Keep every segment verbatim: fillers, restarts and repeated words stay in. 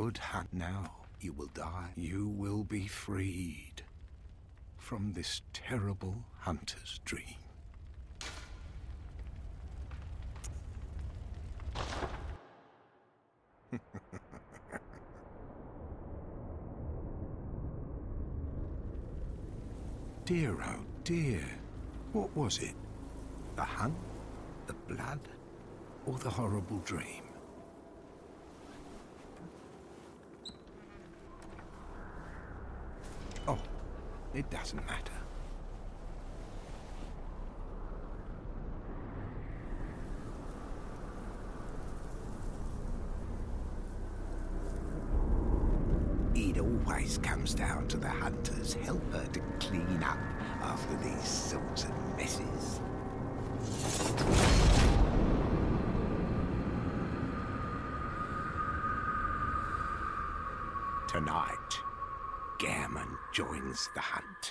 good hunt. Now you will die. You will be freed from this terrible hunter's dream. Dear, oh dear. What was it? The hunt? The blood? Or the horrible dream? Oh, it doesn't matter. It always comes down to the hunter's helper to clean up after these sorts of messes. Tonight, Gammon joins the hunt.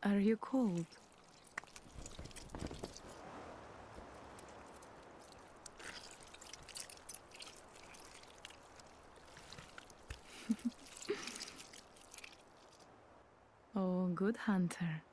Are you cold? Oh, good hunter.